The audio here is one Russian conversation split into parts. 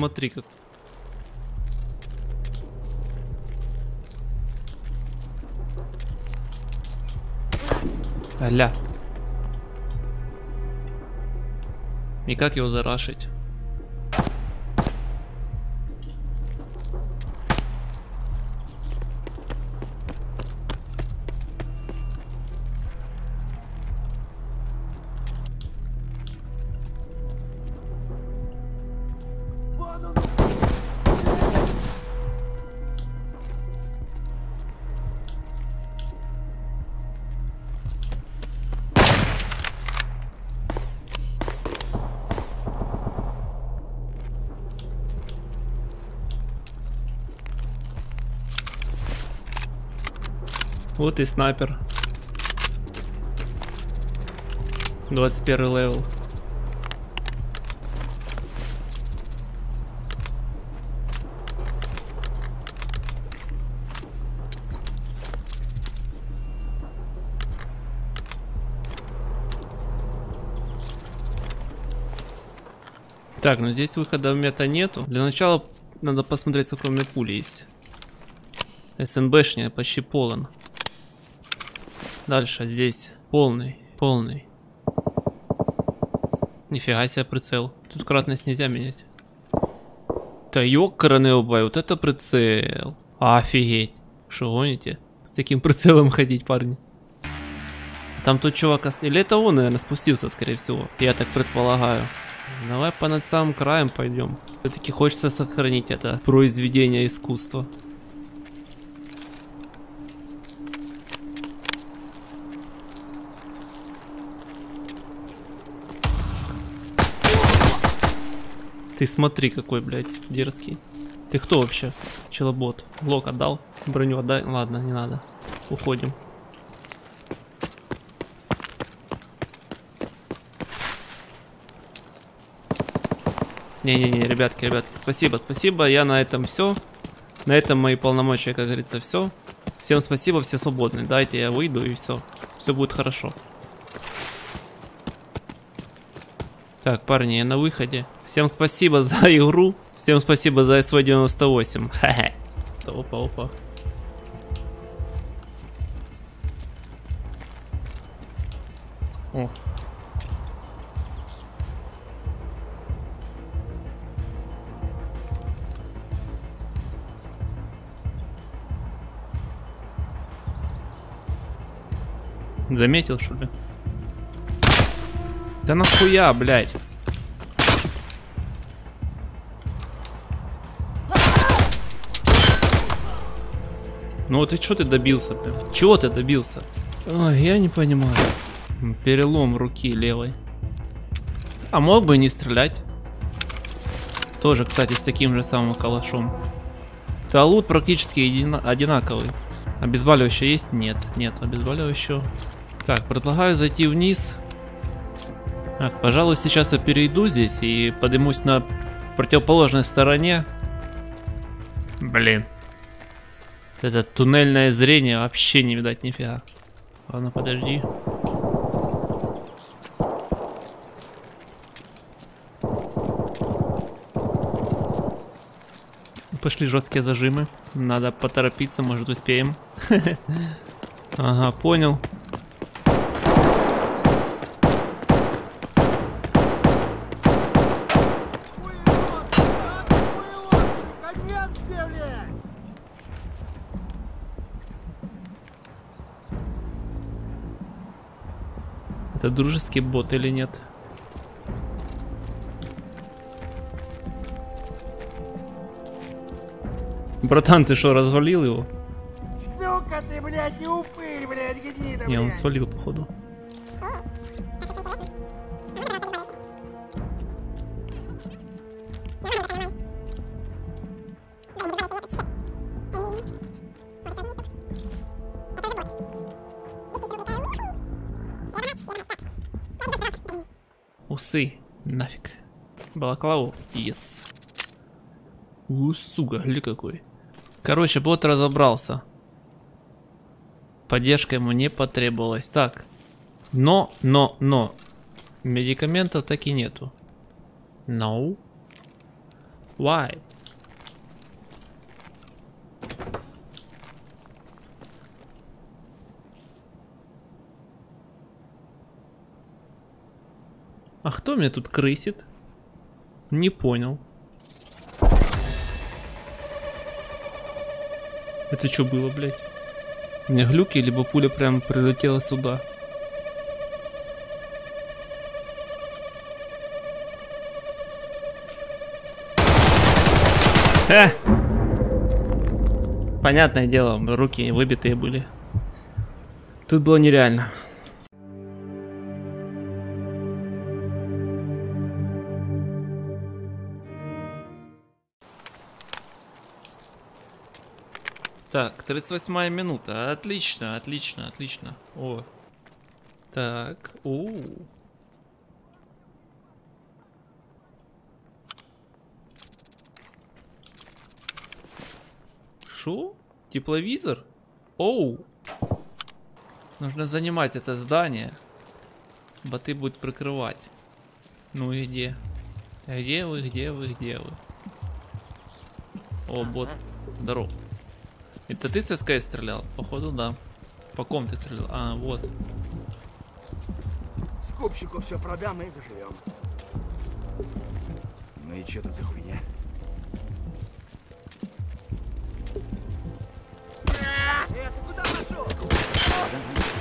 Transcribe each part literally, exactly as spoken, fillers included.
смотри как. Аля. И как его зарашить? Вот и снайпер. двадцать первый левел. Так, ну здесь выхода в мета нету. Для начала надо посмотреть, сколько у меня пули есть. СНБшня почти полон. Дальше здесь полный, полный. Нифига себе прицел. Тут кратность нельзя менять. Да ёкарный бай, вот это прицел. Офигеть. Что гоните? С таким прицелом ходить, парни. Там тот чувак... Или это он, наверное, спустился, скорее всего. Я так предполагаю. Давай по над самым краем пойдем. Все-таки хочется сохранить это произведение искусства. Ты смотри, какой, блядь, дерзкий. Ты кто вообще? Челобот. Лок отдал? Броню отдай? Ладно, не надо. Уходим. Не-не-не, ребятки, ребятки, спасибо, спасибо. Я на этом все. На этом мои полномочия, как говорится, все. Всем спасибо, все свободны. Дайте я выйду и все. Все будет хорошо. Так, парни, я на выходе. Всем спасибо за игру. Всем спасибо за эс вэ девяносто восемь. Ха-ха. Опа, опа. О. Заметил, что ли? Да нахуя, блядь? Ну вот и что ты добился, блин? Чего ты добился? Ой, я не понимаю. Перелом руки левой. А мог бы не стрелять. Тоже, кстати, с таким же самым калашом. Да, лут практически одинаковый. Обезболивающее есть? Нет, нет обезболивающего. Так, предлагаю зайти вниз. Так, пожалуй, сейчас я перейду здесь и поднимусь на противоположной стороне. Блин. Это туннельное зрение вообще не видать нифига. Ладно, подожди. Пошли жесткие зажимы. Надо поторопиться, может успеем. Ага, понял. Это дружеский бот или нет? Братан, ты что, развалил его? Сука ты, блядь, и упырь, блядь, гнида, блядь. Не, он свалил, походу. Усы, нафиг. Балаклаву, yes. У, сука, гли какой. Короче, бот разобрался. Поддержка ему не потребовалась. Так. Но, но, но. Медикаментов так и нету. No. Why? А кто меня тут крысит? Не понял. Это что было, блядь? У меня глюки, либо пуля прям прилетела сюда. Ха! Понятное дело, руки выбитые были. Тут было нереально. Так, тридцать восьмая минута. Отлично, отлично, отлично. О. Так. У. Шо? Тепловизор? Оу. Нужно занимать это здание. Боты будут прикрывать. Ну и где? Где вы, где вы, где вы? О, бот. Здорово. Это ты с СКС стрелял? Походу, да. По ком ты стрелял? А, вот. Скупщику все продам и заживем. Ну и что тут за хуйня? Э, ты куда пошел? Скупщику продам.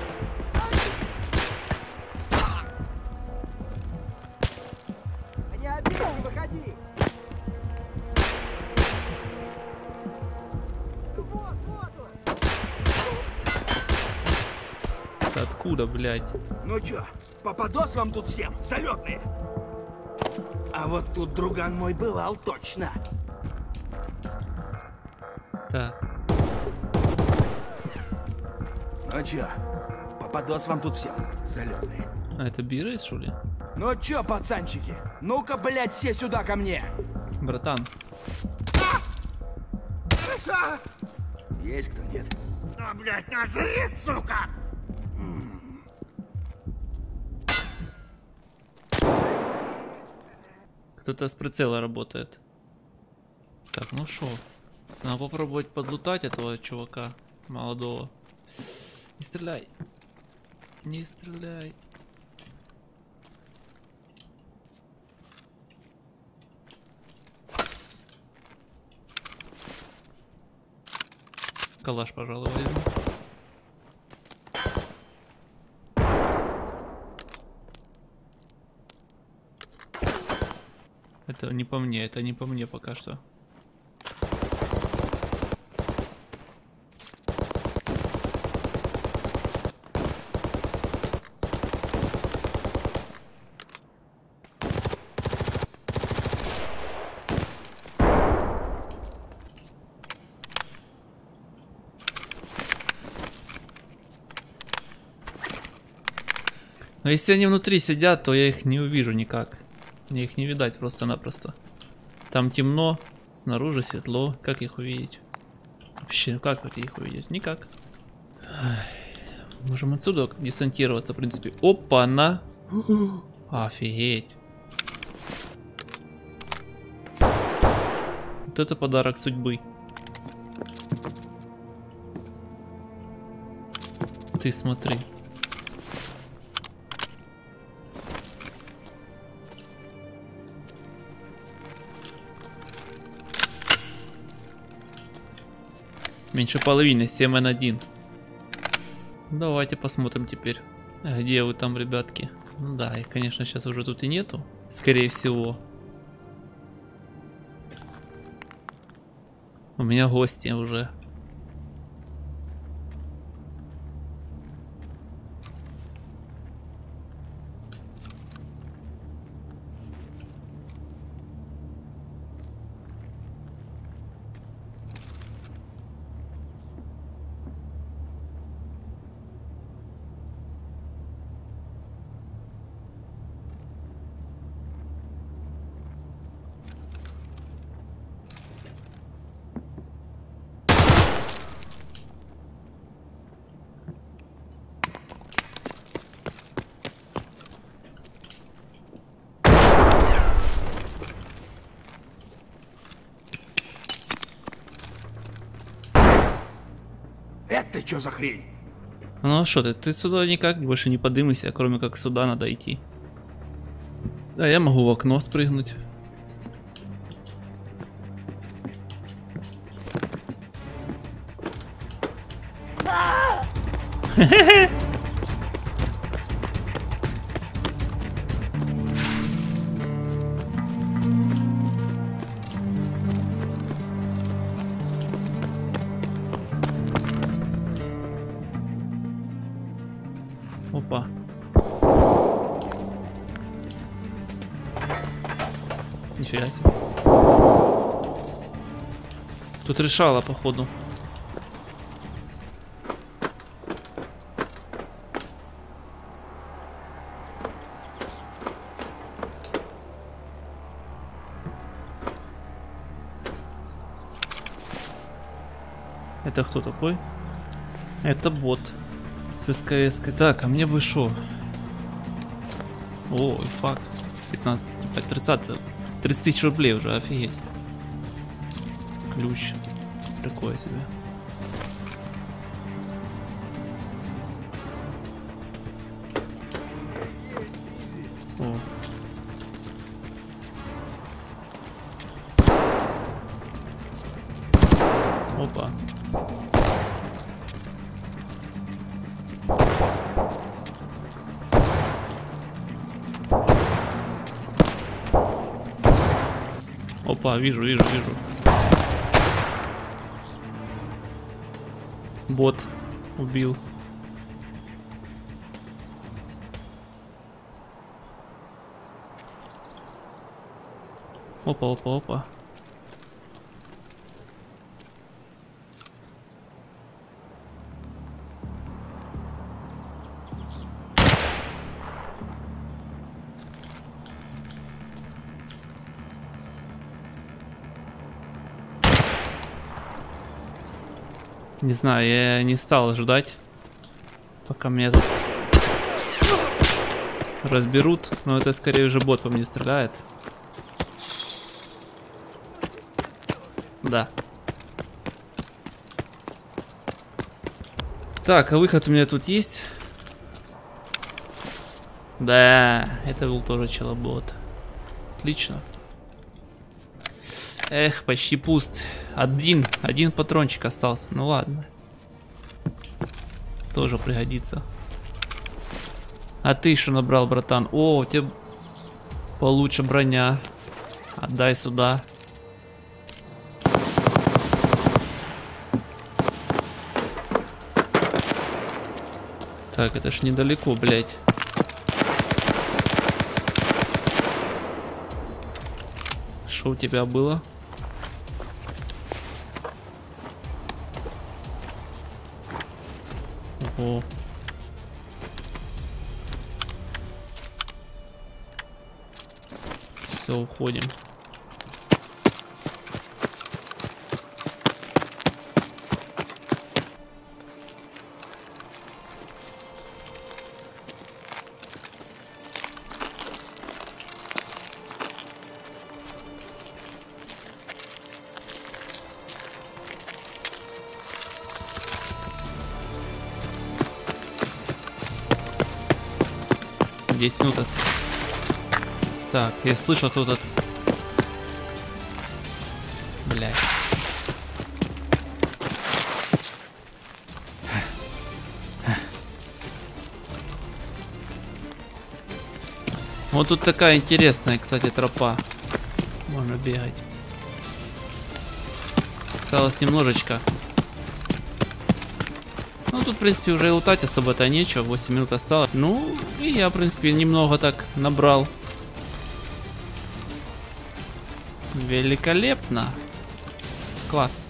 Не обидел, не выходи. Вот, вот он. Это откуда, блядь? Ну чё, попадос вам тут всем, залетные? А вот тут друган мой бывал точно. Так. Ну чё, попадос вам тут всем, залетные. А это Бирейс, что ли? Ну чё, пацанчики, ну-ка, блядь, все сюда ко мне. Братан. Хорошо. Есть кто, нет? А, блядь, нажри, сука! Кто-то с прицела работает. Так, ну шо? Надо попробовать подлутать этого чувака молодого. Не стреляй. Не стреляй. Калаш, пожалуй, возьму. Это не по мне, это не по мне пока что. Но если они внутри сидят, то я их не увижу никак. Мне их не видать просто-напросто. Там темно, снаружи светло. Как их увидеть? Вообще, как их увидеть? Никак. Можем отсюда десантироваться, в принципе. Опа-на! Офигеть. Вот это подарок судьбы. Ты смотри. Меньше половины, семь на один. Давайте посмотрим теперь, где вы там, ребятки. Ну да, их, конечно, сейчас уже тут и нету, скорее всего. У меня гости уже. что за хрень? Ну а что ты? Ты сюда никак больше не подымайся, кроме как сюда надо идти. А я могу в окно спрыгнуть. Опа. Нифига себе. Тут решала, походу. Это кто такой? Это бот. С СКС. Так, а мне бы шо? О, фак. пятнадцать, тридцать, тридцать тысяч рублей уже, офигеть. Ключ. Прикольно себе. О. Опа. Опа, вижу, вижу, вижу. Бот убил. Опа, опа, опа. Не знаю, я не стал ждать, пока меня тут разберут, но это скорее уже бот по мне стреляет. Да. Так, а выход у меня тут есть? Да, это был тоже челобот. Отлично. Эх, почти пуст. Один, один патрончик остался. Ну ладно. Тоже пригодится. А ты что набрал, братан? О, у тебя получше броня. Отдай сюда. Так, это ж недалеко, блядь. Что у тебя было? О. Все, уходим. десять минут. Так, я слышал кто-то. Блядь. Вот тут такая интересная, кстати, тропа. Можно бегать. Осталось немножечко. Ну, тут, в принципе, уже и лутать особо-то нечего. восемь минут осталось. Ну, и я, в принципе, немного так набрал. Великолепно. Класс.